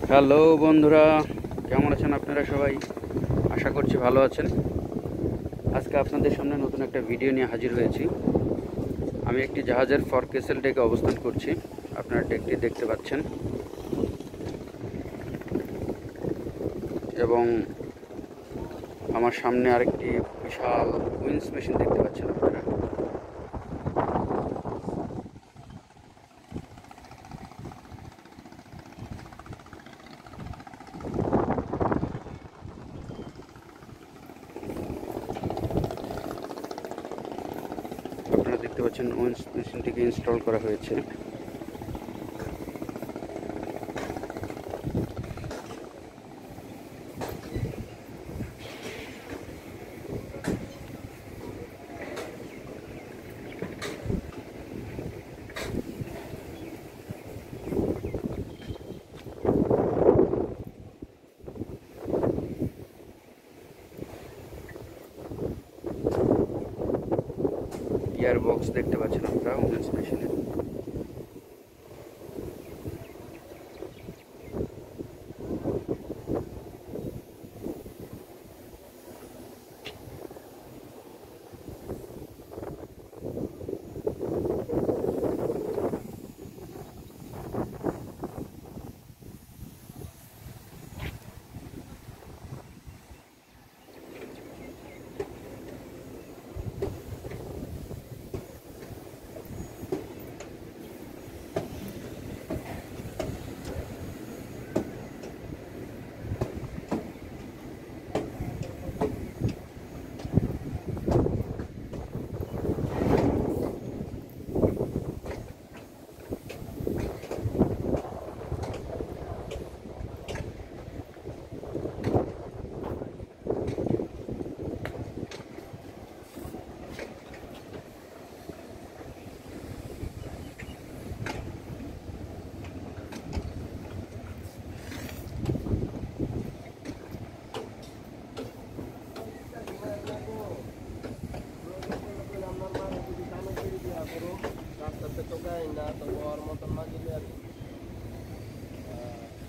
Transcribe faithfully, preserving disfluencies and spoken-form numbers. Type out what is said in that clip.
Hello বন্ধুরা, কেমন আছেন আপনারা সবাই? আশা করছি ভালো আছেন। আজকে আপনাদের সামনে নতুন একটা ভিডিও নিয়ে হাজির হয়েছি। আমি একটি জাহাজের ফরকেসেল ডেকে অবস্থান করছি। আপনারা ডেকটি দেখতে পাচ্ছেন এবং আমার সামনে আরেকটি বিশাল উইন্স মেশিন দেখতে পাচ্ছেন আপনারা। আপনারা দেখতে পাচ্ছেন উইন্স মেশিনটিকে ইনস্টল করা হয়েছে। গিয়ার বক্স দেখতে পাচ্ছেন আপনারা উইন্স মেশিনে। রাস্তাতে তো গাই না তো ওর মতন না গেলে আর